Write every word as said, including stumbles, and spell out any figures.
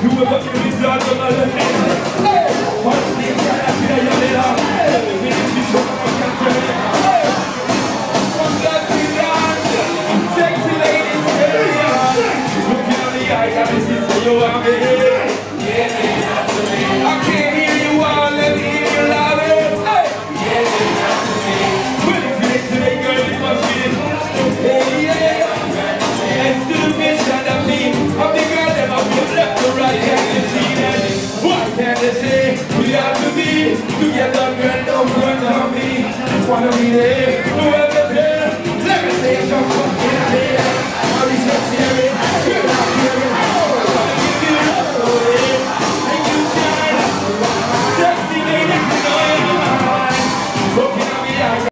Whoever can be done on my left hand. Hey! What's the name? I feel like y'all in out. Every minute you talk, I can't turn it. Hey! From that to that, sexy ladies, yeah. Looking on the eye, got me see, say, yo, I'm here. I can't hear you all, let me hear you louder. Hey! Well, if you ain't today, girl, it must be it. Hey, yeah. Let's do the mission of me. I'm the girl that I'll be left to right hand and see that. What can they say? We have to be together, girl, don't run on me. Just wanna be there.